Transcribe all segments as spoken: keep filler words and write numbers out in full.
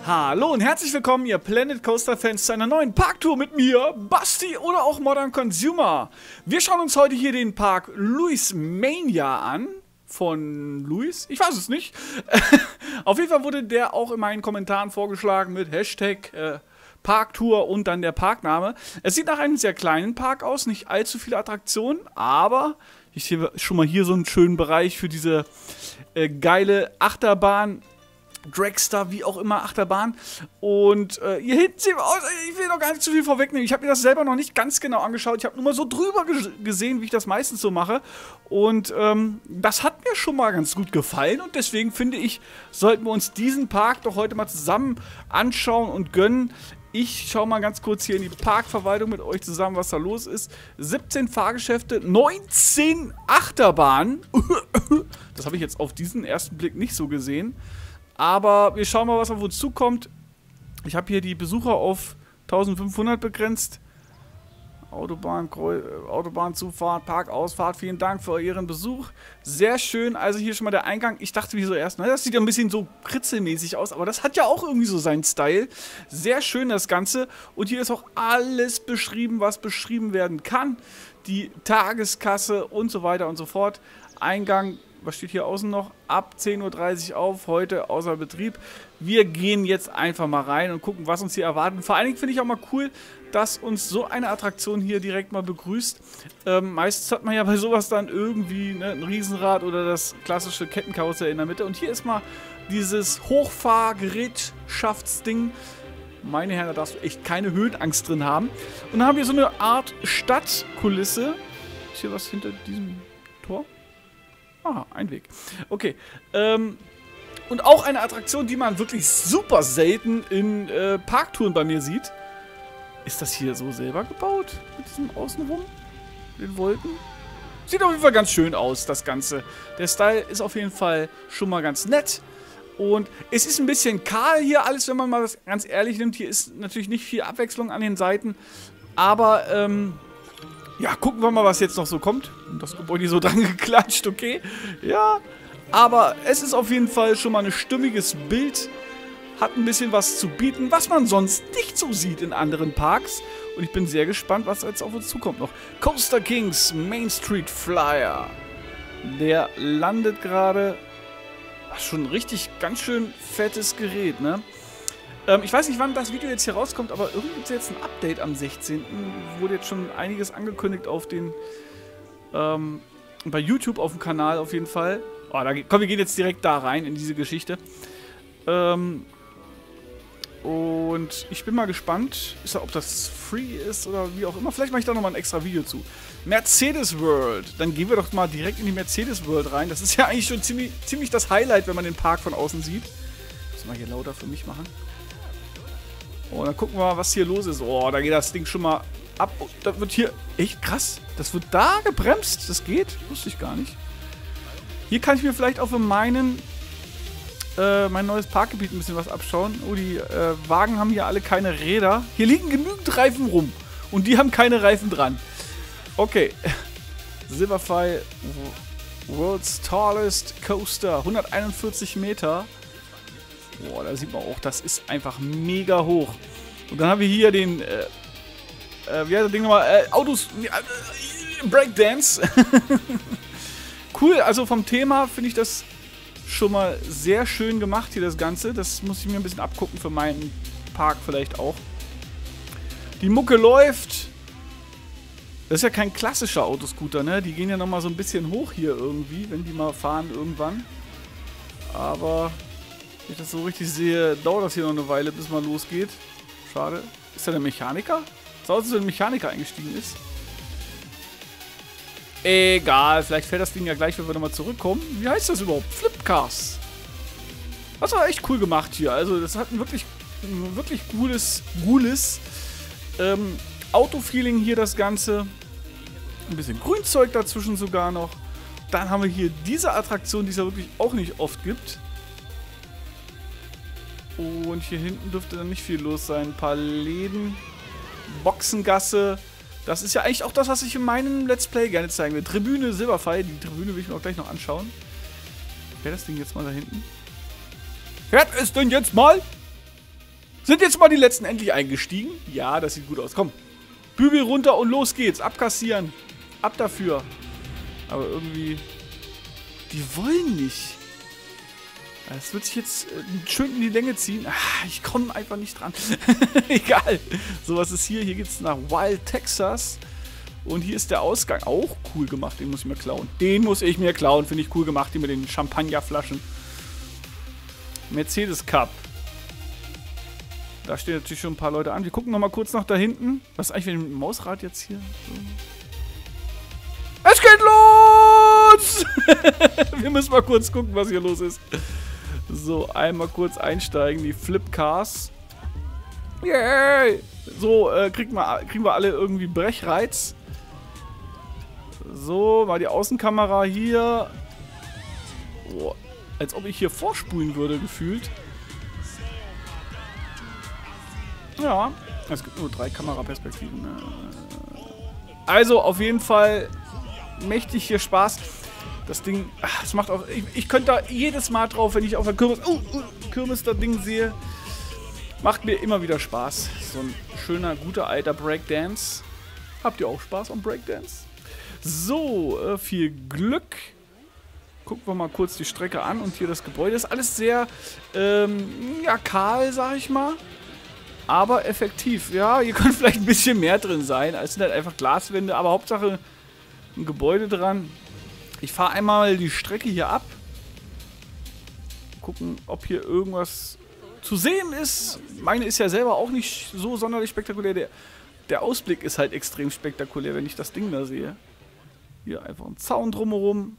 Hallo und herzlich willkommen, ihr Planet Coaster Fans, zu einer neuen Parktour mit mir, Basti oder auch Modern Consumer. Wir schauen uns heute hier den Park Luis Mania an. Von Luis? Ich weiß es nicht. Auf jeden Fall wurde der auch in meinen Kommentaren vorgeschlagen mit Hashtag äh, Parktour und dann der Parkname. Es sieht nach einem sehr kleinen Park aus, nicht allzu viele Attraktionen, aber ich sehe schon mal hier so einen schönen Bereich für diese äh, geile Achterbahn. Dragster, wie auch immer, Achterbahn. Und äh, hier hinten sehen wir aus, ich will noch gar nicht zu viel vorwegnehmen. Ich habe mir das selber noch nicht ganz genau angeschaut. Ich habe nur mal so drüber ge gesehen, wie ich das meistens so mache. Und ähm, das hat mir schon mal ganz gut gefallen. Und deswegen finde ich, sollten wir uns diesen Park doch heute mal zusammen anschauen und gönnen. Ich schaue mal ganz kurz hier in die Parkverwaltung mit euch zusammen, was da los ist. siebzehn Fahrgeschäfte, neunzehn Achterbahnen. Das habe ich jetzt auf diesen ersten Blick nicht so gesehen. Aber wir schauen mal, was auf uns zukommt. Ich habe hier die Besucher auf eintausendfünfhundert begrenzt. Autobahn, Autobahnzufahrt, Parkausfahrt. Vielen Dank für Ihren Besuch. Sehr schön. Also hier schon mal der Eingang. Ich dachte wie so erst, na, das sieht ja ein bisschen so kritzelmäßig aus. Aber das hat ja auch irgendwie so seinen Style. Sehr schön das Ganze. Und hier ist auch alles beschrieben, was beschrieben werden kann. Die Tageskasse und so weiter und so fort. Eingang. Was steht hier außen noch? Ab zehn Uhr dreißig auf, heute außer Betrieb. Wir gehen jetzt einfach mal rein und gucken, was uns hier erwartet. Vor allen Dingen finde ich auch mal cool, dass uns so eine Attraktion hier direkt mal begrüßt. Ähm, meistens hat man ja bei sowas dann irgendwie ne, ein Riesenrad oder das klassische Kettenkarussell in der Mitte. Und hier ist mal dieses Hochfahrgerätschaftsding. Meine Herren, da darfst du echt keine Höhenangst drin haben. Und dann haben wir so eine Art Stadtkulisse. Ist hier was hinter diesem Tor? Ah, ein Weg. Okay. Ähm, und auch eine Attraktion, die man wirklich super selten in äh, Parktouren bei mir sieht. Ist das hier so selber gebaut? Mit diesem Außenrum? Den Wolken? Sieht auf jeden Fall ganz schön aus, das Ganze. Der Style ist auf jeden Fall schon mal ganz nett. Und es ist ein bisschen kahl hier alles, wenn man mal das ganz ehrlich nimmt. Hier ist natürlich nicht viel Abwechslung an den Seiten. Aber, ähm... ja, gucken wir mal, was jetzt noch so kommt. Das Gebäude so dran geklatscht, okay. Ja, aber es ist auf jeden Fall schon mal ein stimmiges Bild. Hat ein bisschen was zu bieten, was man sonst nicht so sieht in anderen Parks. Und ich bin sehr gespannt, was jetzt auf uns zukommt noch. Coaster Kings Main Street Flyer. Der landet gerade. Schon ein richtig ganz schön fettes Gerät, ne? Ähm, ich weiß nicht, wann das Video jetzt hier rauskommt, aber irgendwie gibt es jetzt ein Update am sechzehnten Wurde jetzt schon einiges angekündigt auf den, ähm, bei YouTube auf dem Kanal auf jeden Fall. Oh, da, komm, wir gehen jetzt direkt da rein in diese Geschichte. Ähm, und ich bin mal gespannt, ist, ob das free ist oder wie auch immer. Vielleicht mache ich da nochmal ein extra Video zu. Mercedes World. Dann gehen wir doch mal direkt in die Mercedes World rein. Das ist ja eigentlich schon ziemlich, ziemlich das Highlight, wenn man den Park von außen sieht. Muss ich mal hier lauter für mich machen. Oh, dann gucken wir mal, was hier los ist. Oh, da geht das Ding schon mal ab. Oh, da wird hier... Echt krass. Das wird da gebremst. Das geht? Wusste ich gar nicht. Hier kann ich mir vielleicht auch für meinen... Äh, mein neues Parkgebiet ein bisschen was abschauen. Oh, die äh, Wagen haben hier alle keine Räder. Hier liegen genügend Reifen rum. Und die haben keine Reifen dran. Okay. Silverfile World's Tallest Coaster. hunderteinundvierzig Meter. Boah, da sieht man auch, das ist einfach mega hoch. Und dann haben wir hier den, äh, äh, wie heißt das Ding nochmal? Äh, Autos, äh, Breakdance. Cool, also vom Thema finde ich das schon mal sehr schön gemacht hier, das Ganze. Das muss ich mir ein bisschen abgucken für meinen Park vielleicht auch. Die Mucke läuft. Das ist ja kein klassischer Autoscooter, ne? Die gehen ja nochmal so ein bisschen hoch hier irgendwie, wenn die mal fahren irgendwann. Aber... wenn ich das so richtig sehe, dauert das hier noch eine Weile, bis mal losgeht. Schade. Ist da der Mechaniker? So aus, als wenn ein Mechaniker eingestiegen ist. Egal, vielleicht fällt das Ding ja gleich, wenn wir nochmal zurückkommen. Wie heißt das überhaupt? Flipcars. Das war echt cool gemacht hier. Also das hat ein wirklich, ein wirklich cooles, cooles ähm, Autofeeling hier, das Ganze. Ein bisschen Grünzeug dazwischen sogar noch. Dann haben wir hier diese Attraktion, die es ja wirklich auch nicht oft gibt. Und hier hinten dürfte dann nicht viel los sein. Ein paar Läden. Boxengasse. Das ist ja eigentlich auch das, was ich in meinem Let's Play gerne zeigen will. Tribüne Silverfile. Die Tribüne will ich mir auch gleich noch anschauen. Fährt das Ding jetzt mal da hinten? Fährt es denn jetzt mal? Sind jetzt mal die letzten endlich eingestiegen? Ja, das sieht gut aus. Komm. Bügel runter und los geht's. Abkassieren. Ab dafür. Aber irgendwie... Die wollen nicht. Das wird sich jetzt äh, schön in die Länge ziehen. Ah, ich komme einfach nicht dran. Egal. So, was ist hier? Hier geht's nach Wild, Texas. Und hier ist der Ausgang. Auch cool gemacht. Den muss ich mir klauen. Den muss ich mir klauen. Finde ich cool gemacht. Die mit den Champagnerflaschen. Mercedes Cup. Da stehen natürlich schon ein paar Leute an. Wir gucken noch mal kurz nach da hinten. Was ist eigentlich mit dem Mausrad jetzt hier? So. Es geht los! Wir müssen mal kurz gucken, was hier los ist. So, einmal kurz einsteigen. Die Flipcars. Yay! So, äh, kriegen, wir, kriegen wir alle irgendwie Brechreiz. So, mal die Außenkamera hier. Oh, als ob ich hier vorspulen würde, gefühlt. Ja, es gibt nur drei Kameraperspektiven. Also, auf jeden Fall mächtig hier Spaß. Das Ding, ach, das macht auch... Ich, ich könnte da jedes Mal drauf, wenn ich auf der Kirmes, uh, uh, Kirmes das Ding sehe. Macht mir immer wieder Spaß. So ein schöner, guter, alter Breakdance. Habt ihr auch Spaß am Breakdance? So, äh, viel Glück. Gucken wir mal kurz die Strecke an und hier das Gebäude. Ist alles sehr, ähm, ja, kahl, sag ich mal. Aber effektiv. Ja, hier könnte vielleicht ein bisschen mehr drin sein. Es sind halt einfach Glaswände, aber Hauptsache ein Gebäude dran. Ich fahre einmal die Strecke hier ab. Gucken, ob hier irgendwas zu sehen ist. Meine ist ja selber auch nicht so sonderlich spektakulär. Der, der Ausblick ist halt extrem spektakulär, wenn ich das Ding da sehe. Hier einfach ein Zaun drumherum.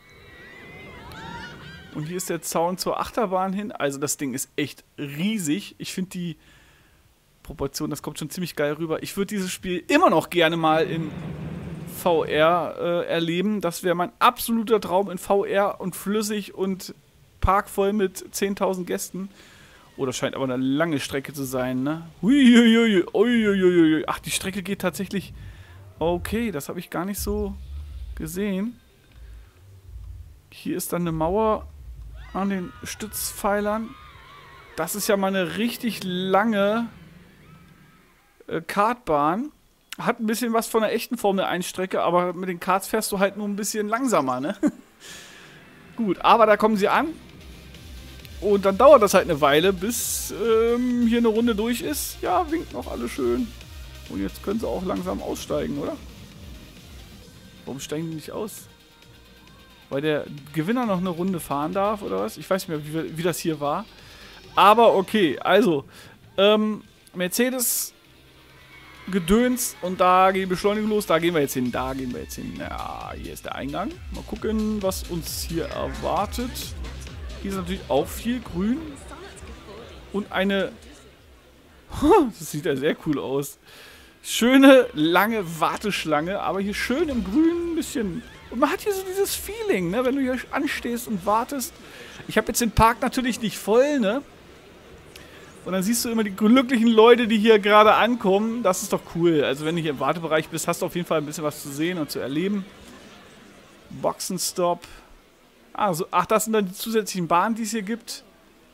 Und hier ist der Zaun zur Achterbahn hin. Also das Ding ist echt riesig. Ich finde die Proportion, das kommt schon ziemlich geil rüber. Ich würde dieses Spiel immer noch gerne mal in V R äh, erleben. Das wäre mein absoluter Traum in V R und flüssig und parkvoll mit zehntausend Gästen. Oh, das scheint aber eine lange Strecke zu sein, ne? Huiuiui, uiuiui. Ach, die Strecke geht tatsächlich... Okay, das habe ich gar nicht so gesehen. Hier ist dann eine Mauer an den Stützpfeilern. Das ist ja mal eine richtig lange äh, Kartbahn. Hat ein bisschen was von der echten Formel eins Strecke, aber mit den Karts fährst du halt nur ein bisschen langsamer, ne? Gut, aber da kommen sie an. Und dann dauert das halt eine Weile, bis ähm, hier eine Runde durch ist. Ja, winkt noch alle schön. Und jetzt können sie auch langsam aussteigen, oder? Warum steigen die nicht aus? Weil der Gewinner noch eine Runde fahren darf, oder was? Ich weiß nicht mehr, wie, wie das hier war. Aber okay, also, ähm, Mercedes Gedöns und da geht die Beschleunigung los. Da gehen wir jetzt hin, da gehen wir jetzt hin. Ja, hier ist der Eingang. Mal gucken, was uns hier erwartet. Hier ist natürlich auch viel Grün. Und eine... Das sieht ja sehr cool aus. Schöne, lange Warteschlange, aber hier schön im Grün ein bisschen... Und man hat hier so dieses Feeling, ne, wenn du hier anstehst und wartest. Ich habe jetzt den Park natürlich nicht voll, ne? Und dann siehst du immer die glücklichen Leute, die hier gerade ankommen. Das ist doch cool. Also wenn du hier im Wartebereich bist, hast du auf jeden Fall ein bisschen was zu sehen und zu erleben. Boxenstopp. Ah, so, ach, das sind dann die zusätzlichen Bahnen, die es hier gibt.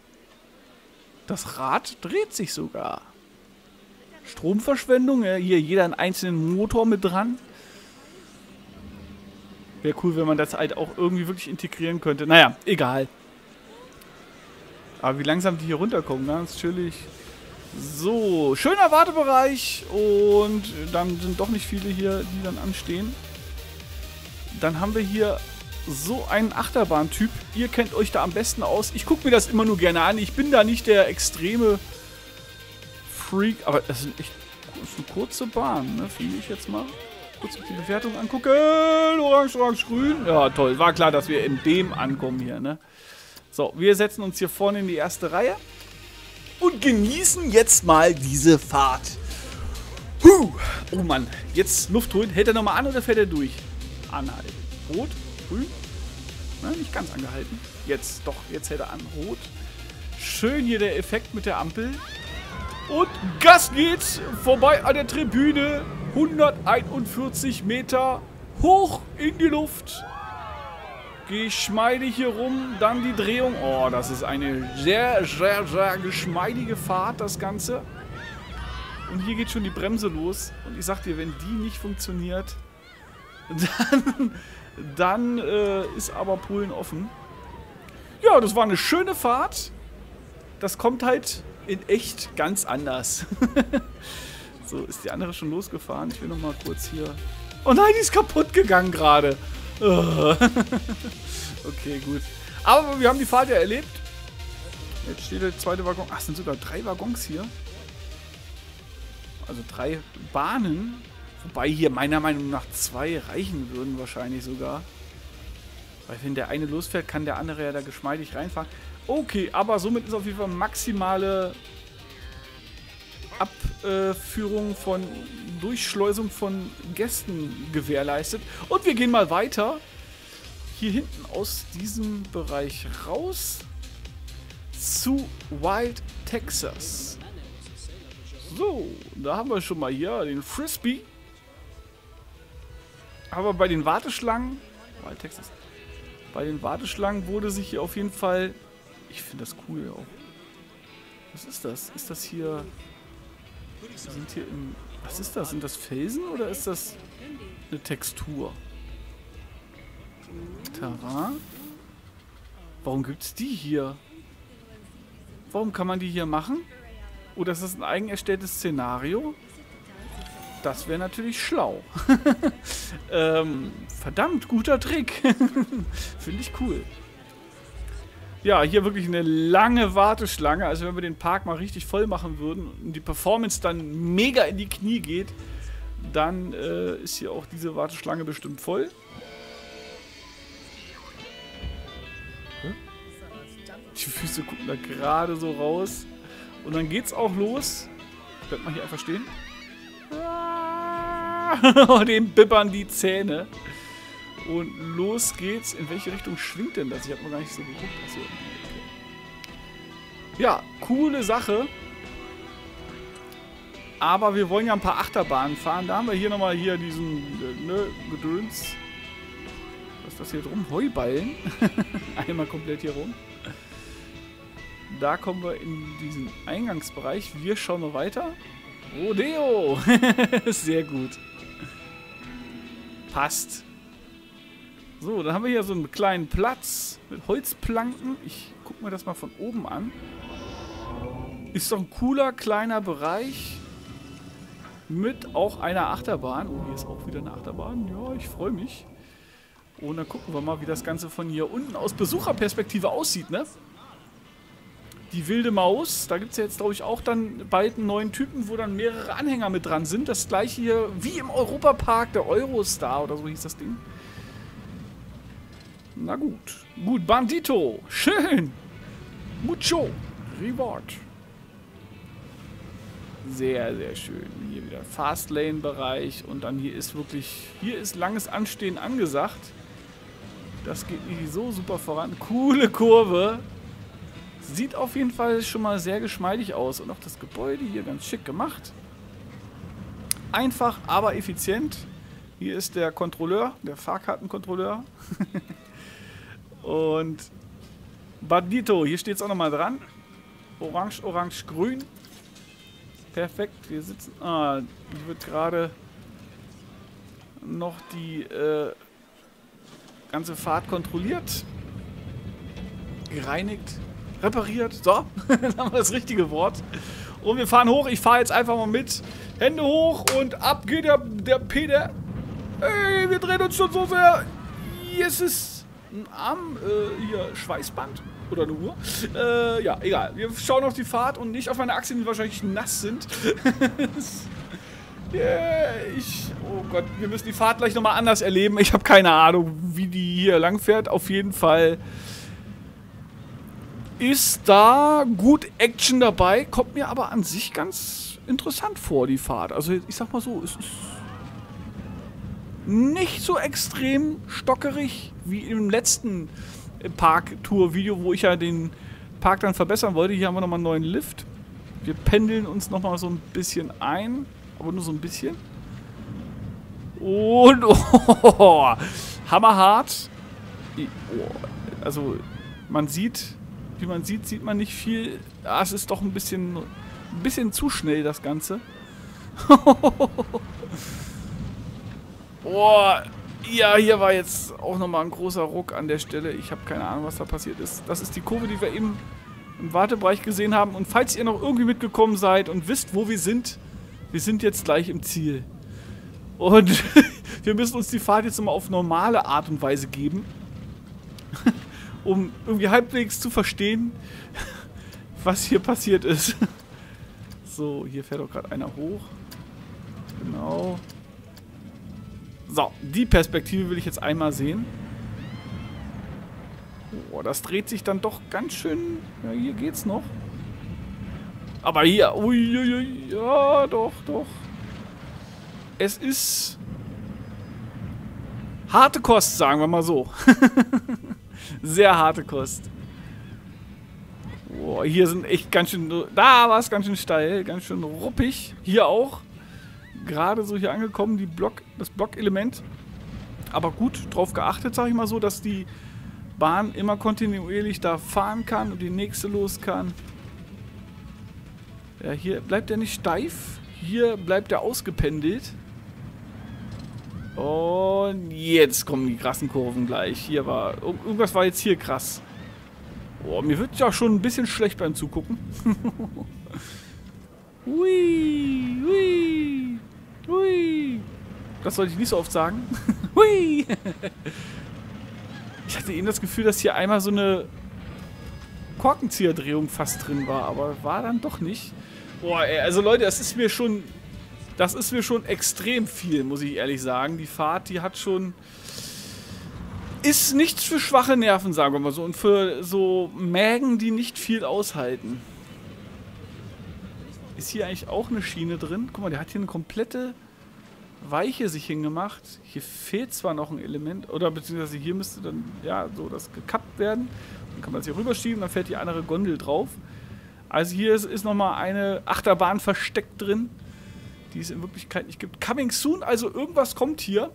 Das Rad dreht sich sogar. Stromverschwendung. Ja, hier jeder einen einzelnen Motor mit dran. Wäre cool, wenn man das halt auch irgendwie wirklich integrieren könnte. Naja, egal. Aber wie langsam die hier runterkommen, ganz chillig. So, schöner Wartebereich. Und dann sind doch nicht viele hier, die dann anstehen. Dann haben wir hier so einen Achterbahntyp. Ihr kennt euch da am besten aus. Ich gucke mir das immer nur gerne an. Ich bin da nicht der extreme Freak. Aber das ist echt das ist eine kurze Bahn, ne? Finde ich jetzt mal. Kurz die Bewertung angucken. Orange, orange, grün. Ja, toll. War klar, dass wir in dem ankommen hier, ne? So, wir setzen uns hier vorne in die erste Reihe und genießen jetzt mal diese Fahrt. Huh. Oh Mann, jetzt Luft holen. Hält er nochmal an oder fährt er durch? Anhalten. Rot, grün. Na, nicht ganz angehalten. Jetzt, doch, jetzt hält er an. Rot. Schön hier der Effekt mit der Ampel. Und Gas geht's. Vorbei an der Tribüne. hunderteinundvierzig Meter hoch in die Luft. geschmeidig hier rum, dann die Drehung. Oh, das ist eine sehr, sehr, sehr geschmeidige Fahrt, das Ganze. Und hier geht schon die Bremse los. Und ich sag dir, wenn die nicht funktioniert, dann, dann äh, ist aber Polen offen. Ja, das war eine schöne Fahrt. Das kommt halt in echt ganz anders. So, ist die andere schon losgefahren? Ich will noch mal kurz hier... Oh nein, die ist kaputt gegangen gerade. Okay, gut. Aber wir haben die Fahrt ja erlebt. Jetzt steht der zweite Waggon. Ach, es sind sogar drei Waggons hier. Also drei Bahnen. Wobei hier meiner Meinung nach zwei reichen würden wahrscheinlich sogar. Weil wenn der eine losfährt, kann der andere ja da geschmeidig reinfahren. Okay, aber somit ist auf jeden Fall maximale Abführung von Durchschleusung von Gästen gewährleistet. Und wir gehen mal weiter. Hier hinten aus diesem Bereich raus zu Wild Texas. So, da haben wir schon mal hier den Frisbee. Aber bei den Warteschlangen, Wild Texas, bei den Warteschlangen wurde sich hier auf jeden Fall, ich finde das cool auch. Was ist das? Ist das hier, wir sind hier im, was ist das? Sind das Felsen oder ist das eine Textur? Terrain? Warum gibt es die hier? Warum kann man die hier machen? Oder ist das ein eigen erstelltes Szenario? Das wäre natürlich schlau. ähm, verdammt, guter Trick. Finde ich cool. Ja, hier wirklich eine lange Warteschlange. Also wenn wir den Park mal richtig voll machen würden und die Performance dann mega in die Knie geht, dann äh, ist hier auch diese Warteschlange bestimmt voll. Hä? Die Füße gucken da gerade so raus. Und dann geht's auch los. Bleibt mal hier einfach stehen. Dem bibbern die Zähne. Und los geht's. In welche Richtung schwingt denn das? Ich habe noch gar nicht so geguckt. Achso, okay. Ja, coole Sache. Aber wir wollen ja ein paar Achterbahnen fahren. Da haben wir hier nochmal hier diesen ne, Gedöns. Was ist das hier drum? Heuballen. Einmal komplett hier rum. Da kommen wir in diesen Eingangsbereich. Wir schauen noch weiter. Rodeo. Sehr gut. Passt. So, dann haben wir hier so einen kleinen Platz mit Holzplanken. Ich gucke mir das mal von oben an. Ist doch ein cooler, kleiner Bereich. Mit auch einer Achterbahn. Oh, hier ist auch wieder eine Achterbahn. Ja, ich freue mich. Und dann gucken wir mal, wie das Ganze von hier unten aus Besucherperspektive aussieht, ne? Die wilde Maus, da gibt es ja jetzt, glaube ich, auch dann bald einen neuen Typen, wo dann mehrere Anhänger mit dran sind. Das gleiche hier wie im Europapark, der Eurostar oder so hieß das Ding. Na gut. Gut, Bandito. Schön. Mucho. Reward. Sehr, sehr schön. Hier wieder Fastlane-Bereich und dann hier ist wirklich, hier ist langes Anstehen angesagt. Das geht nicht so super voran. Coole Kurve. Sieht auf jeden Fall schon mal sehr geschmeidig aus. Und auch das Gebäude hier ganz schick gemacht. Einfach, aber effizient. Hier ist der Kontrolleur, der Fahrkartenkontrolleur. Und Bandito, hier steht es auch nochmal dran. Orange, orange, grün. Perfekt, wir sitzen... Ah, hier wird gerade noch die äh, ganze Fahrt kontrolliert. Gereinigt. Repariert. So, dann haben wir das richtige Wort. Und wir fahren hoch. Ich fahre jetzt einfach mal mit. Hände hoch und ab geht der, der Peter. Ey, wir drehen uns schon so sehr. Yes, ist ein Arm. Äh, hier, Schweißband. Oder eine Uhr. Äh, ja, egal. Wir schauen auf die Fahrt und nicht auf meine Achseln, die wahrscheinlich nass sind. Yeah, ich... Oh Gott, wir müssen die Fahrt gleich nochmal anders erleben. Ich habe keine Ahnung, wie die hier lang fährt. Auf jeden Fall... ist da gut Action dabei, kommt mir aber an sich ganz interessant vor, die Fahrt. Also ich sag mal so, es ist nicht so extrem stockerig wie im letzten Park-Tour-Video, wo ich ja den Park dann verbessern wollte. Hier haben wir nochmal einen neuen Lift. Wir pendeln uns nochmal so ein bisschen ein, aber nur so ein bisschen. Und oh, hammerhart. Oh, also, man sieht, wie man sieht, sieht man nicht viel. Ah, es ist doch ein bisschen, ein bisschen zu schnell, das Ganze. Boah, ja, hier war jetzt auch nochmal ein großer Ruck an der Stelle. Ich habe keine Ahnung, was da passiert ist. Das ist die Kurve, die wir eben im Wartebereich gesehen haben. Und falls ihr noch irgendwie mitgekommen seid und wisst, wo wir sind, wir sind jetzt gleich im Ziel. Und wir müssen uns die Fahrt jetzt nochmal auf normale Art und Weise geben. Um irgendwie halbwegs zu verstehen, was hier passiert ist. So, hier fährt doch gerade einer hoch. Genau. So, die Perspektive will ich jetzt einmal sehen. Oh, das dreht sich dann doch ganz schön. Ja, hier geht's noch. Aber hier, uiuiui, ja, doch, doch. Es ist harte Kost, sagen wir mal so. Sehr harte Kost. Boah, hier sind echt ganz schön... Da war es ganz schön steil, ganz schön ruppig. Hier auch. Gerade so hier angekommen, die Block, das Blockelement. Aber gut drauf geachtet, sag ich mal so, dass die Bahn immer kontinuierlich da fahren kann und die nächste los kann. Ja, hier bleibt er nicht steif. Hier bleibt er ausgependelt. Und jetzt kommen die krassen Kurven gleich. Hier war... Irgendwas war jetzt hier krass. Boah, mir wird ja schon ein bisschen schlecht beim Zugucken. Hui, hui, hui. Das sollte ich nicht so oft sagen. Hui. Ich hatte eben das Gefühl, dass hier einmal so eine Korkenzieherdrehung fast drin war, aber war dann doch nicht. Boah, ey, also Leute, das ist mir schon... Das ist mir schon extrem viel, muss ich ehrlich sagen. Die Fahrt, die hat schon... Ist nichts für schwache Nerven, sagen wir mal so. Und für so Mägen, die nicht viel aushalten. Ist hier eigentlich auch eine Schiene drin? Guck mal, der hat hier eine komplette Weiche sich hingemacht. Hier fehlt zwar noch ein Element, oder beziehungsweise hier müsste dann, ja, so das gekappt werden. Dann kann man es hier rüberschieben, dann fährt die andere Gondel drauf. Also hier ist, ist nochmal eine Achterbahn versteckt drin, die es in Wirklichkeit nicht gibt. Coming soon, also irgendwas kommt hier.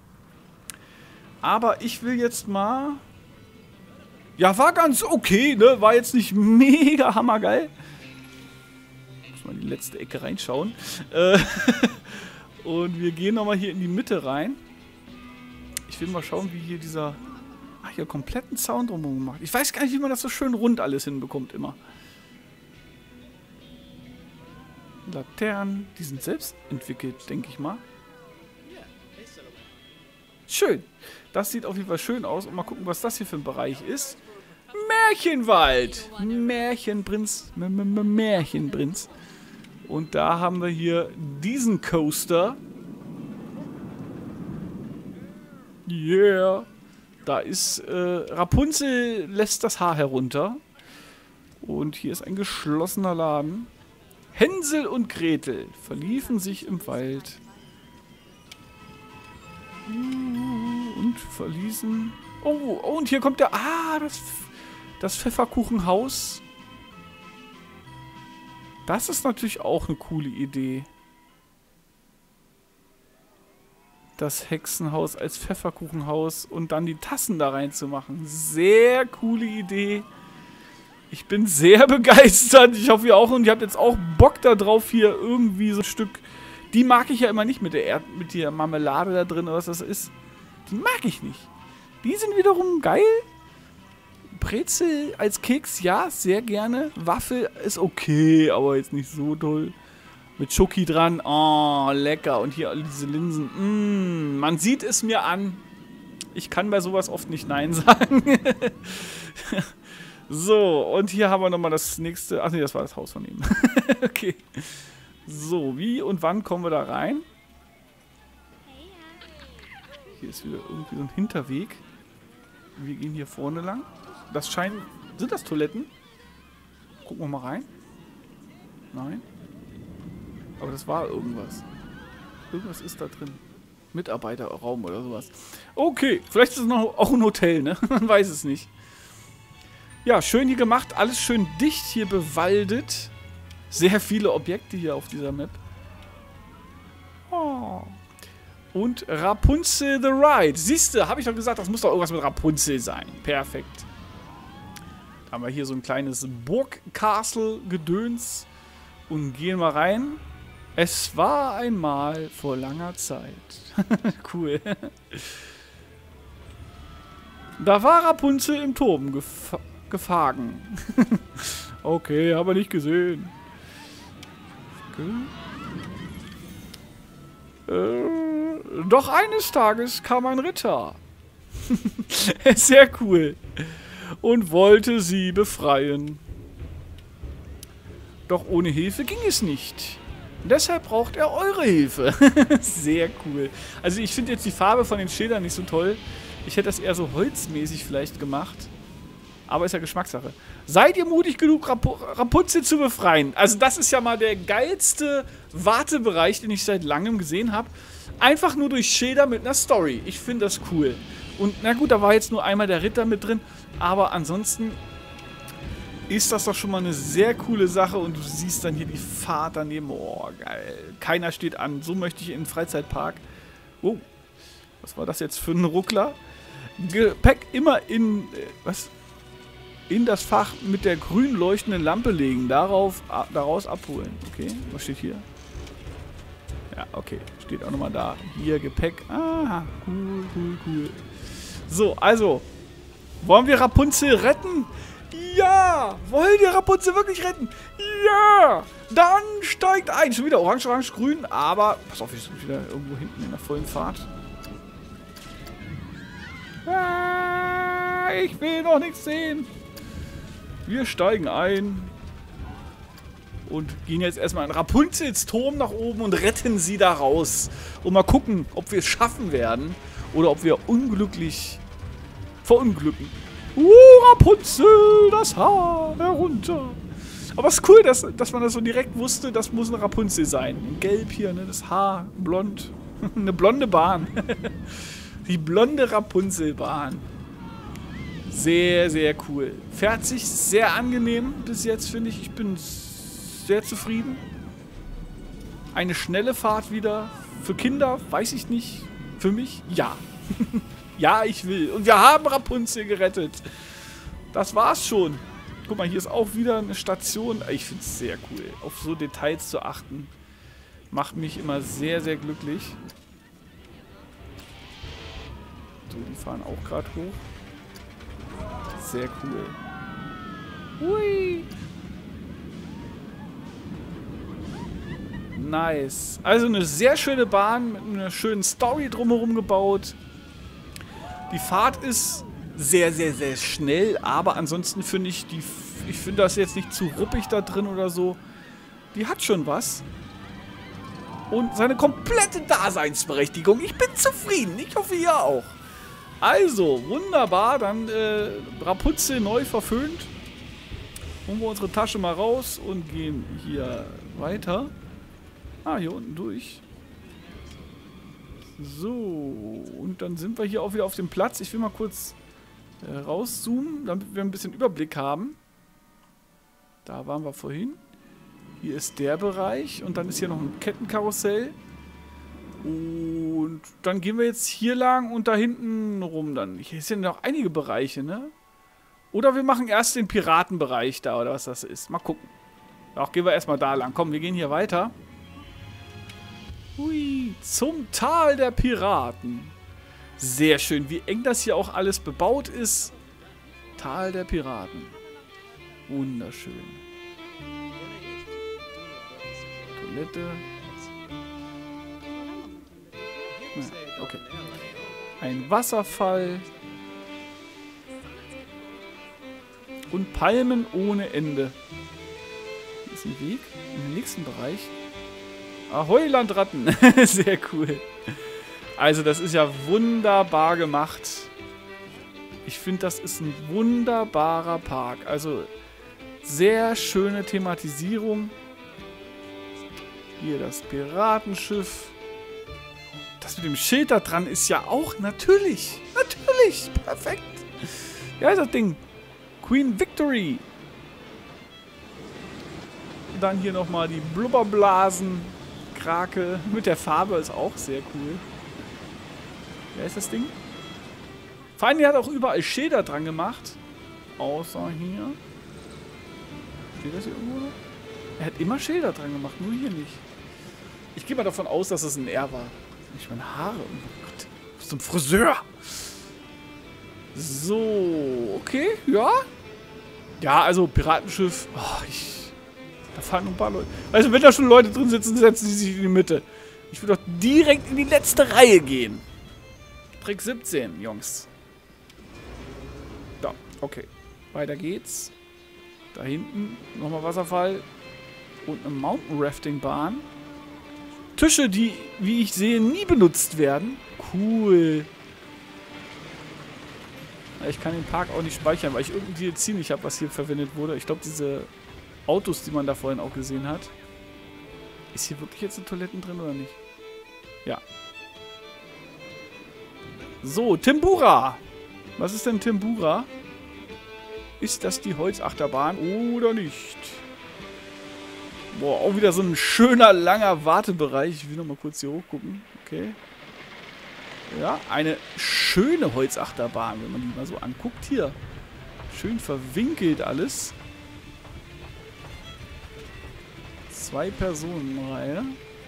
Aber ich will jetzt mal... Ja, war ganz okay, ne? War jetzt nicht mega hammergeil. Muss mal in die letzte Ecke reinschauen. Äh Und wir gehen nochmal hier in die Mitte rein. Ich will mal schauen, wie hier dieser... Ach, hier kompletten Sound drumherum macht. Ich weiß gar nicht, wie man das so schön rund alles hinbekommt immer. Laternen, die sind selbst entwickelt, denke ich mal. Schön. Das sieht auf jeden Fall schön aus. Und mal gucken, was das hier für ein Bereich ist. Märchenwald. Märchenprinz. Märchenprinz. Und da haben wir hier diesen Coaster. Yeah. Da ist äh, Rapunzel lässt das Haar herunter. Und hier ist ein geschlossener Laden. Hänsel und Gretel verliefen sich im Wald. Und verließen... Oh, oh, und hier kommt der... Ah, das, das Pfefferkuchenhaus. Das ist natürlich auch eine coole Idee. Das Hexenhaus als Pfefferkuchenhaus und dann die Tassen da reinzumachen. Sehr coole Idee. Ich bin sehr begeistert. Ich hoffe ihr auch. Und ihr habt jetzt auch Bock da drauf, hier irgendwie so ein Stück... Die mag ich ja immer nicht mit der, Erd mit der Marmelade da drin oder was das ist. Die mag ich nicht. Die sind wiederum geil. Brezel als Keks, ja, sehr gerne. Waffel ist okay, aber jetzt nicht so toll. Mit Schoki dran, oh, lecker. Und hier alle diese Linsen, mm, man sieht es mir an. Ich kann bei sowas oft nicht Nein sagen. So, und hier haben wir nochmal das nächste. Ach nee, das war das Haus von ihm. Okay. So, wie und wann kommen wir da rein? Hier ist wieder irgendwie so ein Hinterweg. Wir gehen hier vorne lang. Das scheinen... Sind das Toiletten? Gucken wir mal rein. Nein. Aber das war irgendwas. Irgendwas ist da drin. Mitarbeiterraum oder sowas. Okay, vielleicht ist es noch auch ein Hotel, ne? Man weiß es nicht. Ja, schön hier gemacht. Alles schön dicht hier bewaldet. Sehr viele Objekte hier auf dieser Map. Oh. Und Rapunzel the Ride. Siehste, habe ich doch gesagt, das muss doch irgendwas mit Rapunzel sein. Perfekt. Da haben wir hier so ein kleines Burg-Castle-Gedöns. Und gehen mal rein. Es war einmal vor langer Zeit. Cool. Da war Rapunzel im Turm gef gefahren. Okay, aber nicht gesehen. Okay. Äh, doch eines Tages kam ein Ritter. Sehr cool. Und wollte sie befreien. Doch ohne Hilfe ging es nicht. Deshalb braucht er eure Hilfe. Sehr cool. Also ich finde jetzt die Farbe von den Schildern nicht so toll. Ich hätte das eher so holzmäßig vielleicht gemacht. Aber ist ja Geschmackssache. Seid ihr mutig genug, Rapu Rapunzel zu befreien? Also das ist ja mal der geilste Wartebereich, den ich seit langem gesehen habe. Einfach nur durch Schilder mit einer Story. Ich finde das cool. Und na gut, da war jetzt nur einmal der Ritter mit drin. Aber ansonsten ist das doch schon mal eine sehr coole Sache. Und du siehst dann hier die Fahrt daneben. Oh, geil. Keiner steht an. So möchte ich in den Freizeitpark. Oh, was war das jetzt für ein Ruckler? Gepäck immer in... Äh, was? In das Fach mit der grün leuchtenden Lampe legen. Darauf, a, daraus abholen. Okay, was steht hier? Ja, okay. Steht auch nochmal da. Hier, Gepäck. Ah, cool, cool, cool. So, also. Wollen wir Rapunzel retten? Ja! Wollen wir Rapunzel wirklich retten? Ja! Dann steigt ein. Schon wieder orange, orange, grün. Aber, pass auf, wir sind wieder irgendwo hinten in der vollen Fahrt. Ah, ich will noch nichts sehen. Wir steigen ein und gehen jetzt erstmal in Rapunzels Turm nach oben und retten sie da raus. Und mal gucken, ob wir es schaffen werden oder ob wir unglücklich verunglücken. Uh, Rapunzel, das Haar herunter. Aber es ist cool, dass, dass man das so direkt wusste, das muss eine Rapunzel sein. Gelb hier, ne, das Haar, blond. Eine blonde Bahn. Die blonde Rapunzelbahn. Sehr, sehr cool. Fährt sich sehr angenehm bis jetzt, finde ich. Ich bin sehr zufrieden. Eine schnelle Fahrt wieder. Für Kinder, weiß ich nicht. Für mich, ja. Ja, ich will. Und wir haben Rapunzel gerettet. Das war's schon. Guck mal, hier ist auch wieder eine Station. Ich finde es sehr cool. Auf so Details zu achten. Macht mich immer sehr, sehr glücklich. So, die fahren auch gerade hoch. Sehr cool. Hui. Nice. Also eine sehr schöne Bahn mit einer schönen Story drumherum gebaut. Die Fahrt ist sehr, sehr, sehr schnell, aber ansonsten finde ich, die, ich finde das jetzt nicht zu ruppig da drin oder so. Die hat schon was. Und seine komplette Daseinsberechtigung. Ich bin zufrieden. Ich hoffe, ihr auch. Also, wunderbar. Dann äh, Rapunzel neu verföhnt. Holen wir unsere Tasche mal raus und gehen hier weiter. Ah, hier unten durch. So, und dann sind wir hier auch wieder auf dem Platz. Ich will mal kurz äh, rauszoomen, damit wir ein bisschen Überblick haben. Da waren wir vorhin. Hier ist der Bereich und dann ist hier noch ein Kettenkarussell. Und dann gehen wir jetzt hier lang und da hinten rum dann. Hier sind ja noch einige Bereiche, ne? Oder wir machen erst den Piratenbereich da, oder was das ist. Mal gucken. Auch gehen wir erstmal da lang. Komm, wir gehen hier weiter. Hui, zum Tal der Piraten. Sehr schön, wie eng das hier auch alles bebaut ist. Tal der Piraten. Wunderschön. Toilette. Okay. Ein Wasserfall. Und Palmen ohne Ende. Hier ist ein Weg in den nächsten Bereich. Ahoi, Landratten. Sehr cool. Also das ist ja wunderbar gemacht. Ich finde, das ist ein wunderbarer Park. Also sehr schöne Thematisierung. Hier das Piratenschiff. Das mit dem Schild da dran ist ja auch natürlich. Natürlich. Perfekt. Ja, das Ding. Queen Victory. Dann hier nochmal die Blubberblasen. Krake. Mit der Farbe ist auch sehr cool. Wer ist das Ding? Vor allem, der hat auch überall Schilder dran gemacht. Außer hier. Steht das hier irgendwo noch? Er hat immer Schilder dran gemacht, nur hier nicht. Ich gehe mal davon aus, dass es ein R war. Ich meine Haare. Oh Gott. Du bist ein Friseur. So, okay, ja. Ja, also Piratenschiff. Oh, ich. Da fahren nur ein paar Leute. Also, wenn da schon Leute drin sitzen, setzen sie sich in die Mitte. Ich will doch direkt in die letzte Reihe gehen. Trick siebzehn, Jungs. Da, okay. Weiter geht's. Da hinten nochmal Wasserfall. Und eine Mountain Rafting Bahn. Tische, die, wie ich sehe, nie benutzt werden. Cool. Ich kann den Park auch nicht speichern, weil ich irgendein D L C nicht habe, was hier verwendet wurde. Ich glaube, diese Autos, die man da vorhin auch gesehen hat. Ist hier wirklich jetzt eine Toiletten drin oder nicht? Ja. So, Timbura. Was ist denn Timbura? Ist das die Holzachterbahn oder nicht? Boah, auch wieder so ein schöner, langer Wartebereich. Ich will noch mal kurz hier hochgucken. Okay. Ja, eine schöne Holzachterbahn, wenn man die mal so anguckt hier. Schön verwinkelt alles. Zwei-Personen-Reihe.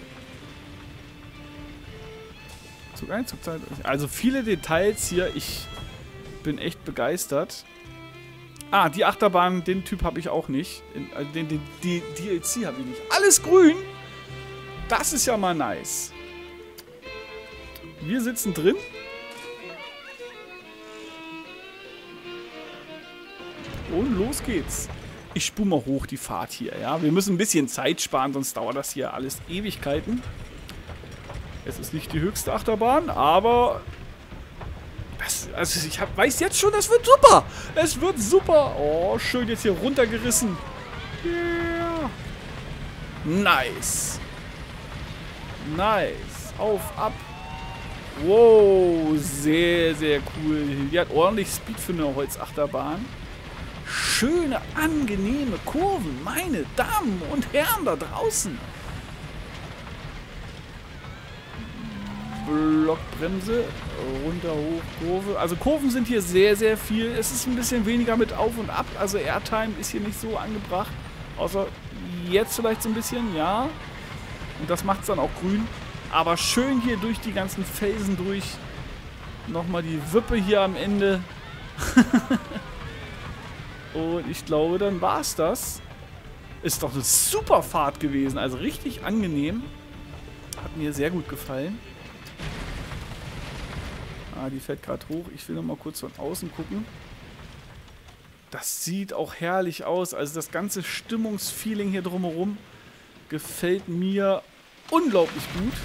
Zug eins, Zug zwei. Also viele Details hier. Ich bin echt begeistert. Ah, die Achterbahn, den Typ habe ich auch nicht. Den, den, den, den D L C habe ich nicht. Alles grün. Das ist ja mal nice. Wir sitzen drin. Und los geht's. Ich spule mal hoch die Fahrt hier, ja. Wir müssen ein bisschen Zeit sparen, sonst dauert das hier alles Ewigkeiten. Es ist nicht die höchste Achterbahn, aber... Das, also ich hab, weiß jetzt schon, das wird super. Es wird super. Oh, schön jetzt hier runtergerissen. Yeah. Nice. Nice. Auf, ab. Wow, sehr, sehr cool. Die hat ordentlich Speed für eine Holzachterbahn. Schöne, angenehme Kurven, meine Damen und Herren da draußen. Blockbremse, runter, hoch, Kurve. Also Kurven sind hier sehr, sehr viel. Es ist ein bisschen weniger mit Auf und Ab. Also Airtime ist hier nicht so angebracht. Außer jetzt vielleicht so ein bisschen, ja. Und das macht es dann auch grün. Aber schön hier durch die ganzen Felsen durch. Nochmal die Wippe hier am Ende. Und ich glaube, dann war es das. Ist doch eine super Fahrt gewesen. Also richtig angenehm. Hat mir sehr gut gefallen. Ah, die fährt gerade hoch. Ich will noch mal kurz von außen gucken. Das sieht auch herrlich aus. Also das ganze Stimmungsfeeling hier drumherum gefällt mir unglaublich gut.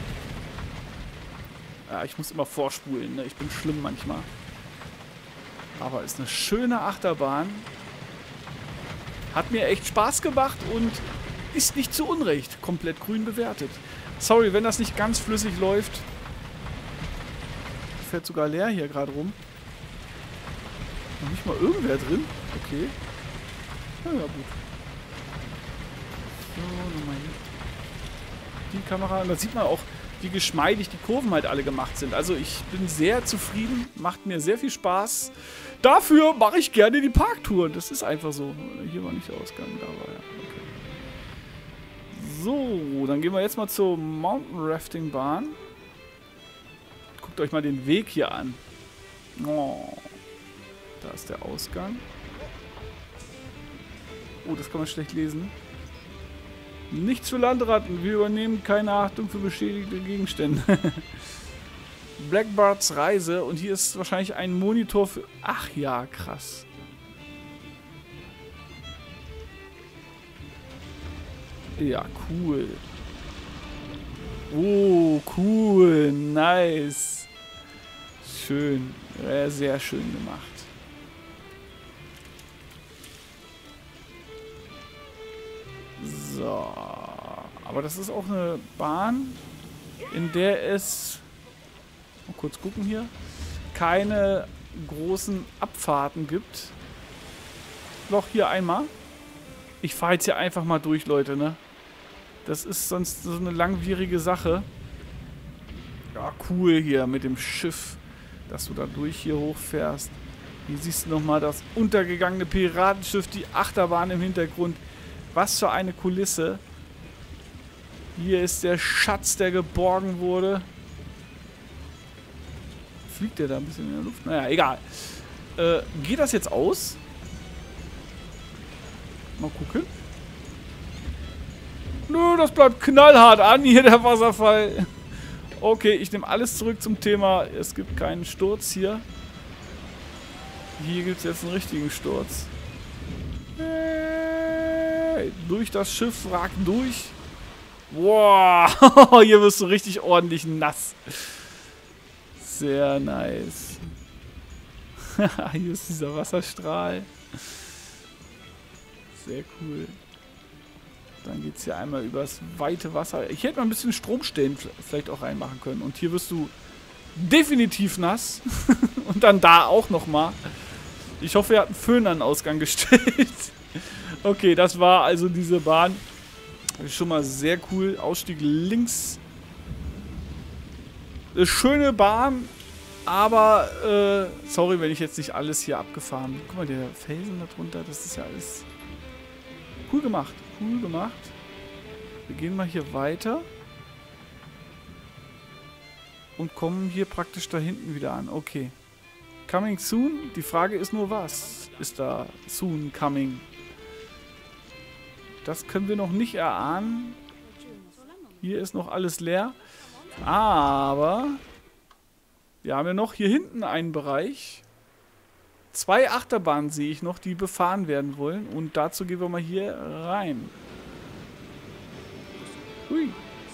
Ja, ich muss immer vorspulen, ne? Ich bin schlimm manchmal. Aber ist eine schöne Achterbahn. Hat mir echt Spaß gemacht und ist nicht zu Unrecht komplett grün bewertet. Sorry, wenn das nicht ganz flüssig läuft. Fährt sogar leer hier gerade rum. Noch nicht mal irgendwer drin. Okay. Na ja, gut. So, nochmal hier. Die Kamera. Und da sieht man auch, wie geschmeidig die Kurven halt alle gemacht sind. Also ich bin sehr zufrieden. Macht mir sehr viel Spaß. Dafür mache ich gerne die Parktour. Das ist einfach so. Hier war nicht der Ausgang. Da war ja. Okay. So, dann gehen wir jetzt mal zur Mountain Rafting Bahn. Guckt euch mal den Weg hier an. Oh, da ist der Ausgang. Oh, das kann man schlecht lesen. Nichts für Landratten. Wir übernehmen keine Achtung für beschädigte Gegenstände. Blackbirds Reise. Und hier ist wahrscheinlich ein Monitor für... Ach ja, krass. Ja, cool. Oh, cool. Nice. Schön. Ja, sehr schön gemacht. So. Aber das ist auch eine Bahn, in der es... Mal kurz gucken hier. Keine großen Abfahrten gibt. Noch hier einmal. Ich fahre jetzt hier einfach mal durch, Leute, ne? Das ist sonst so eine langwierige Sache. Ja, cool hier mit dem Schiff, dass du da durch hier hochfährst. Hier siehst du nochmal das untergegangene Piratenschiff, die Achterbahn im Hintergrund. Was für eine Kulisse. Hier ist der Schatz, der geborgen wurde. Fliegt der da ein bisschen in der Luft? Naja, egal. Äh, geht das jetzt aus? Mal gucken. Nö, das bleibt knallhart an, hier der Wasserfall. Okay, ich nehme alles zurück zum Thema. Es gibt keinen Sturz hier. Hier gibt es jetzt einen richtigen Sturz. Hey, durch das Schiff, ragt durch. Wow, hier wirst du richtig ordentlich nass. Sehr nice. Hier ist dieser Wasserstrahl. Sehr cool. Dann geht es hier einmal übers weite Wasser. Ich hätte mal ein bisschen Stromstellen vielleicht auch reinmachen können. Und hier wirst du definitiv nass. Und dann da auch nochmal. Ich hoffe, er hat einen Föhn an den Ausgang gestellt. Okay, das war also diese Bahn. Schon mal sehr cool. Ausstieg links. Eine schöne Bahn. Aber, äh, sorry, wenn ich jetzt nicht alles hier abgefahren bin. Guck mal, der Felsen da drunter, das ist ja alles cool gemacht. Cool gemacht. Wir gehen mal hier weiter. Und kommen hier praktisch da hinten wieder an. Okay. Coming soon? Die Frage ist nur, was ist da soon coming? Das können wir noch nicht erahnen. Hier ist noch alles leer. Aber wir haben ja noch hier hinten einen Bereich. Zwei Achterbahnen sehe ich noch, die befahren werden wollen. Und dazu gehen wir mal hier rein. Hui.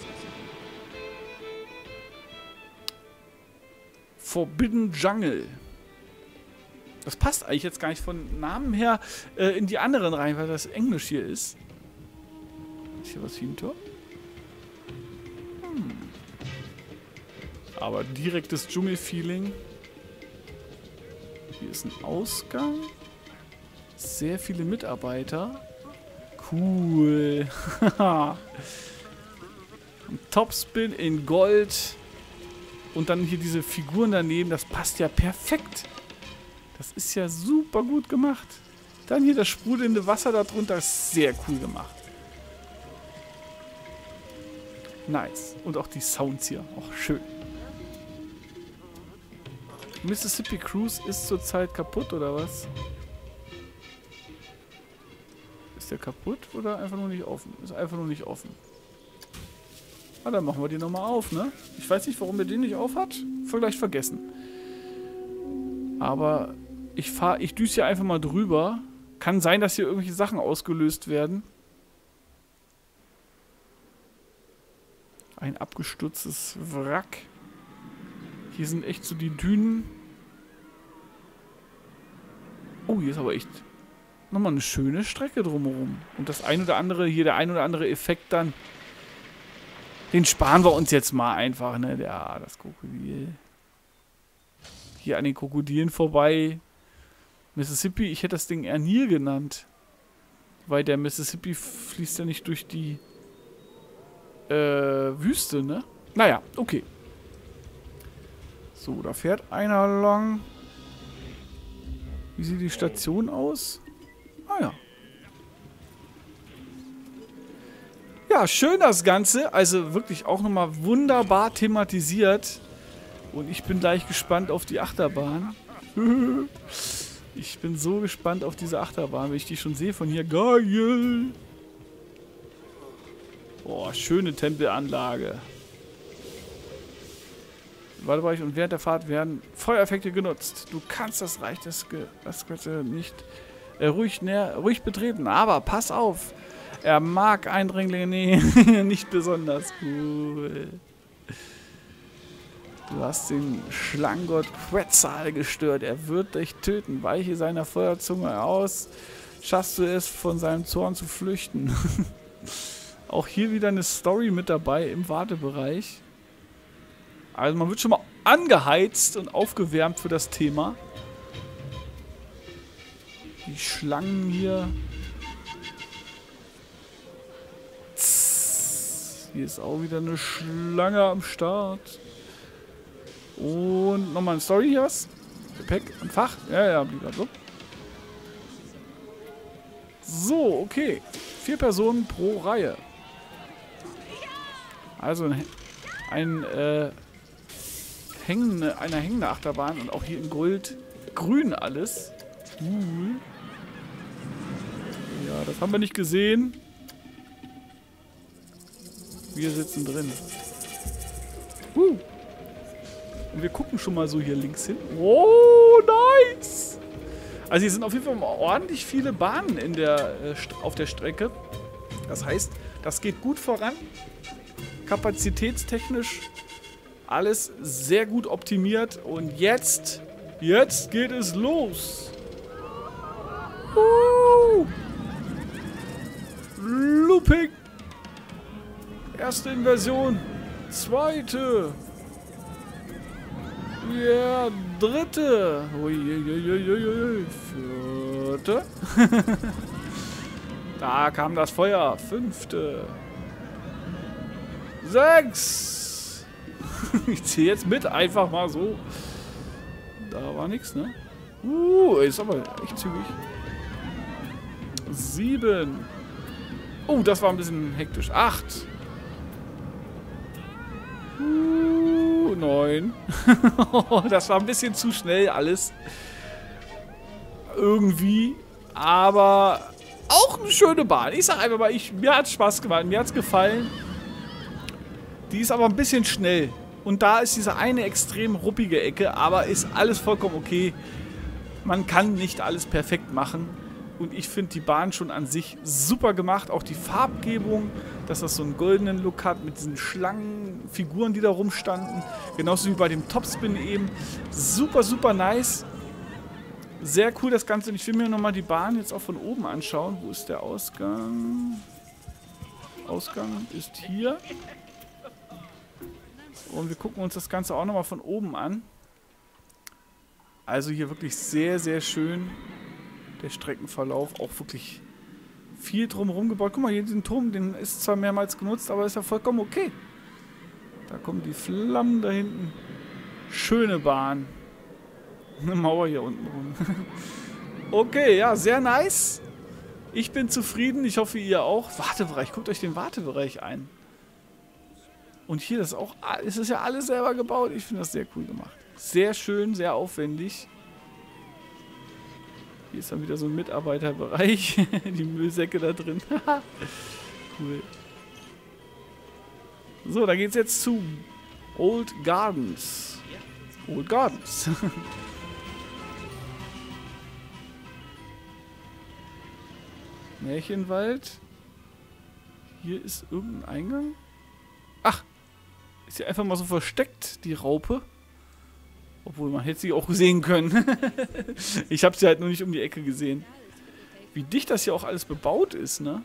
Forbidden Jungle. Das passt eigentlich jetzt gar nicht von Namen her äh, in die anderen rein, weil das Englisch hier ist. Ist hier was hinter? Hm. Aber direktes Dschungel-Feeling. Hier ist ein Ausgang. Sehr viele Mitarbeiter. Cool. Ein Topspin in Gold. Und dann hier diese Figuren daneben. Das passt ja perfekt. Das ist ja super gut gemacht. Dann hier das sprudelnde Wasser darunter. Ist sehr cool gemacht. Nice. Und auch die Sounds hier. Auch schön. Mississippi Cruise ist zurzeit kaputt, oder was? Ist der kaputt oder einfach nur nicht offen? Ist einfach nur nicht offen. Ah, dann machen wir den nochmal auf, ne? Ich weiß nicht, warum er den nicht auf hat. Vielleicht vergessen. Aber ich fahre, ich düse hier einfach mal drüber. Kann sein, dass hier irgendwelche Sachen ausgelöst werden. Ein abgestürztes Wrack. Hier sind echt so die Dünen. Oh, hier ist aber echt nochmal eine schöne Strecke drumherum. Und das ein oder andere, hier der ein oder andere Effekt dann, den sparen wir uns jetzt mal einfach, ne? Ja, das Krokodil. Hier an den Krokodilen vorbei. Mississippi, ich hätte das Ding eher Nil genannt. Weil der Mississippi fließt ja nicht durch die äh, Wüste, ne? Naja, okay. So, da fährt einer lang. Wie sieht die Station aus? Ah ja. Ja, schön das Ganze. Also wirklich auch nochmal wunderbar thematisiert. Und ich bin gleich gespannt auf die Achterbahn. Ich bin so gespannt auf diese Achterbahn, wenn ich die schon sehe von hier. Geil! Boah, schöne Tempelanlage. Warte mal, und während der Fahrt werden Feuereffekte genutzt. Du kannst das Reich des Ge das nicht äh, ruhig, näher, ruhig betreten, aber pass auf. Er mag Eindringlinge nee, nicht besonders cool. Du hast den Schlangengott Quetzal gestört. Er wird dich töten. Weiche seiner Feuerzunge aus. Schaffst du es, von seinem Zorn zu flüchten. Auch hier wieder eine Story mit dabei im Wartebereich. Also man wird schon mal angeheizt und aufgewärmt für das Thema. Die Schlangen hier. Hier ist auch wieder eine Schlange am Start. Und nochmal ein Story hier was. Gepäck und Fach. Ja, ja, blieb so. So, okay. Vier Personen pro Reihe. Also ein, ein äh, hängende, eine hängende Achterbahn und auch hier in Gold grün alles. Uh. Ja, das haben wir nicht gesehen. Wir sitzen drin. Uh. Und wir gucken schon mal so hier links hin. Oh, nice! Also hier sind auf jeden Fall ordentlich viele Bahnen in der, äh, auf der Strecke. Das heißt, das geht gut voran. Kapazitätstechnisch alles sehr gut optimiert. Und jetzt, jetzt geht es los. Uh. Looping. Erste Inversion. Zweite. Ja, dritte. Uiuiuiui. Vierte. Da kam das Feuer. Fünfte. Sechs. Ich zähle jetzt mit, einfach mal so. Da war nichts, ne? Uh, ist aber echt zügig. Sieben. Oh, das war ein bisschen hektisch. Acht. Uh, neun. Das war ein bisschen zu schnell alles. Irgendwie. Aber auch eine schöne Bahn. Ich sag einfach mal, ich, mir hat es Spaß gemacht. Mir hat es gefallen. Die ist aber ein bisschen schnell. Und da ist diese eine extrem ruppige Ecke. Aber ist alles vollkommen okay. Man kann nicht alles perfekt machen. Und ich finde die Bahn schon an sich super gemacht. Auch die Farbgebung, dass das so einen goldenen Look hat mit diesen Schlangenfiguren, die da rumstanden. Genauso wie bei dem Topspin eben. Super, super nice. Sehr cool das Ganze. Und ich will mir nochmal die Bahn jetzt auch von oben anschauen. Wo ist der Ausgang? Ausgang ist hier. Und wir gucken uns das Ganze auch nochmal von oben an. Also hier wirklich sehr, sehr schön. Der Streckenverlauf, auch wirklich viel drumherum gebaut. Guck mal, hier diesen Turm, den ist zwar mehrmals genutzt, aber ist ja vollkommen okay. Da kommen die Flammen da hinten. Schöne Bahn. Eine Mauer hier unten rum. Okay, ja, sehr nice. Ich bin zufrieden, ich hoffe ihr auch. Wartebereich, guckt euch den Wartebereich ein. Und hier das ist auch, es ist ja alles selber gebaut. Ich finde das sehr cool gemacht. Sehr schön, sehr aufwendig. Hier ist dann wieder so ein Mitarbeiterbereich. Die Müllsäcke da drin. Cool. So, da geht's jetzt zu Old Gardens. Old Gardens. Märchenwald. Hier ist irgendein Eingang. Ach, ist hier einfach mal so versteckt, die Raupe. Obwohl, man hätte sie auch sehen können. Ich habe sie halt nur nicht um die Ecke gesehen. Wie dicht das hier auch alles bebaut ist, ne?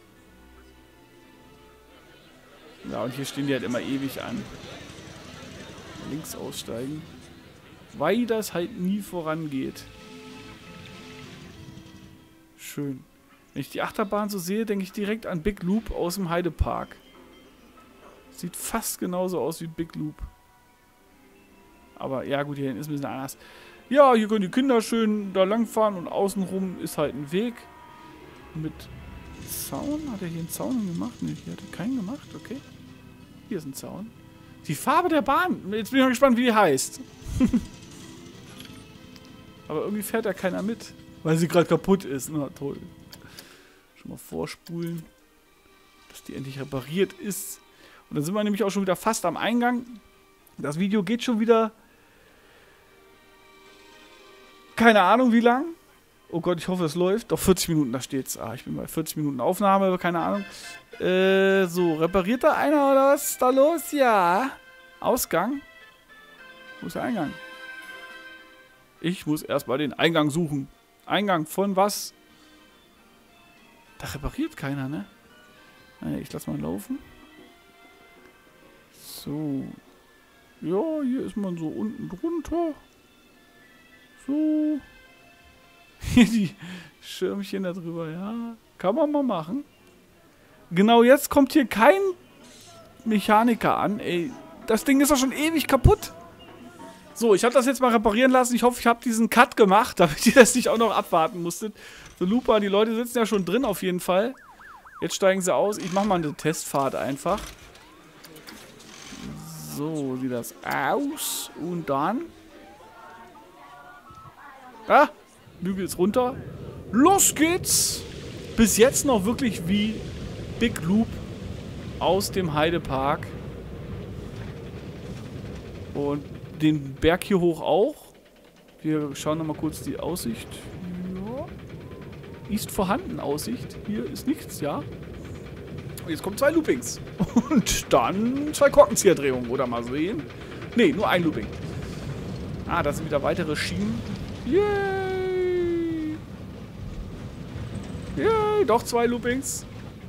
Ja, und hier stehen die halt immer ewig an. Links aussteigen. Weil das halt nie vorangeht. Schön. Wenn ich die Achterbahn so sehe, denke ich direkt an Big Loop aus dem Heidepark. Sieht fast genauso aus wie Big Loop. Aber ja gut, hier hinten ist ein bisschen anders. Ja, hier können die Kinder schön da langfahren und außenrum ist halt ein Weg. Mit Zaun? Hat er hier einen Zaun gemacht? Ne, hier hat er keinen gemacht. Okay. Hier ist ein Zaun. Die Farbe der Bahn. Jetzt bin ich mal gespannt, wie die heißt. Aber irgendwie fährt da keiner mit. Weil sie gerade kaputt ist. Na toll. Schon mal vorspulen. Dass die endlich repariert ist. Und dann sind wir nämlich auch schon wieder fast am Eingang. Das Video geht schon wieder... Keine Ahnung wie lang. Oh Gott, ich hoffe es läuft. Doch vierzig Minuten, da steht's. Ah, ich bin bei vierzig Minuten Aufnahme, keine Ahnung. Äh, so, repariert da einer oder was ist da los? Ja. Ausgang. Wo ist der Eingang? Ich muss erstmal den Eingang suchen. Eingang von was? Da repariert keiner, ne? Ich lass mal laufen. So. Ja, hier ist man so unten drunter. So. Hier die Schirmchen da drüber, ja. Kann man mal machen. Genau, jetzt kommt hier kein Mechaniker an. Ey, das Ding ist doch schon ewig kaputt. So, ich habe das jetzt mal reparieren lassen. Ich hoffe, ich habe diesen Cut gemacht, damit ihr das nicht auch noch abwarten musstet. So, Lupa, die Leute sitzen ja schon drin auf jeden Fall. Jetzt steigen sie aus. Ich mache mal eine Testfahrt einfach. So sieht das aus. Und dann... Ah, Bügel ist runter. Los geht's! Bis jetzt noch wirklich wie Big Loop aus dem Heidepark. Und den Berg hier hoch auch. Wir schauen nochmal kurz die Aussicht. Ja. Ist vorhanden Aussicht. Hier ist nichts, ja. Und jetzt kommen zwei Loopings. Und dann zwei Korkenzieherdrehungen, oder mal sehen. Ne, nur ein Looping. Ah, da sind wieder weitere Schienen. Yay! Yay, doch zwei Loopings.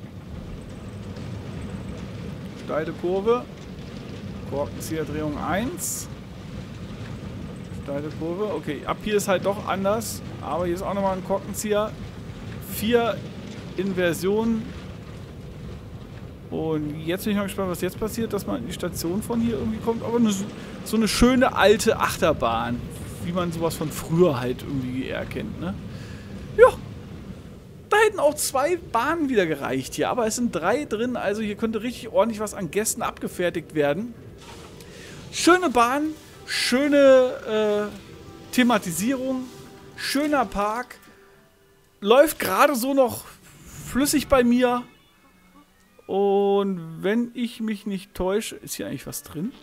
Steile Kurve. Korkenzieherdrehung eins. Steile Kurve. Okay, ab hier ist halt doch anders. Aber hier ist auch nochmal ein Korkenzieher. Vier Inversionen. Und jetzt bin ich mal gespannt, was jetzt passiert, dass man in die Station von hier irgendwie kommt. Aber eine, so eine schöne alte Achterbahn. Wie man sowas von früher halt irgendwie eher kennt, ne? Ja. Da hätten auch zwei Bahnen wieder gereicht hier. Aber es sind drei drin. Also hier könnte richtig ordentlich was an Gästen abgefertigt werden. Schöne Bahn. Schöne äh, Thematisierung. Schöner Park. Läuft gerade so noch flüssig bei mir. Und wenn ich mich nicht täusche... Ist hier eigentlich was drin?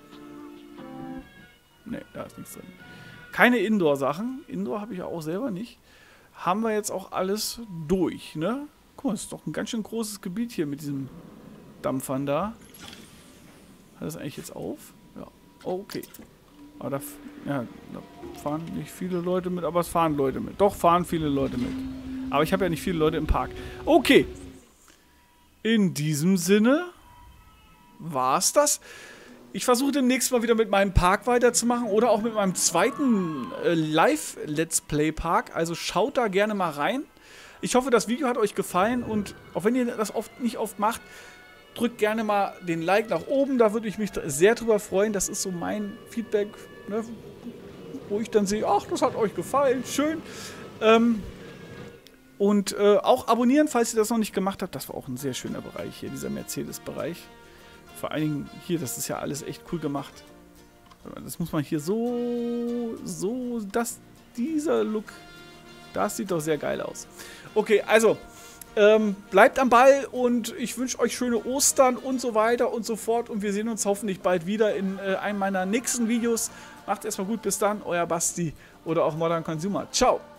Ne, da ist nichts drin. Keine Indoor-Sachen. Indoor habe ich ja auch selber nicht. Haben wir jetzt auch alles durch, ne? Guck mal, das ist doch ein ganz schön großes Gebiet hier mit diesen Dampfern da. Hat das eigentlich jetzt auf? Ja. Oh, okay. Aber da, ja, da fahren nicht viele Leute mit, aber es fahren Leute mit. Doch, fahren viele Leute mit. Aber ich habe ja nicht viele Leute im Park. Okay. In diesem Sinne war's das. Ich versuche demnächst mal wieder mit meinem Park weiterzumachen oder auch mit meinem zweiten äh, Live-Let's Play-Park. Also schaut da gerne mal rein. Ich hoffe, das Video hat euch gefallen und auch wenn ihr das oft nicht oft macht, drückt gerne mal den Like nach oben. Da würde ich mich sehr drüber freuen. Das ist so mein Feedback, ne, wo ich dann sehe, ach, das hat euch gefallen. Schön. Ähm, und äh, auch abonnieren, falls ihr das noch nicht gemacht habt. Das war auch ein sehr schöner Bereich hier, dieser Mercedes-Bereich. Vor allen Dingen hier, das ist ja alles echt cool gemacht. Das muss man hier so, so, das, dieser Look, das sieht doch sehr geil aus. Okay, also, ähm, bleibt am Ball und ich wünsche euch schöne Ostern und so weiter und so fort. Und wir sehen uns hoffentlich bald wieder in äh, einem meiner nächsten Videos. Macht's erstmal gut, bis dann, euer Basti oder auch Modern Consumer. Ciao!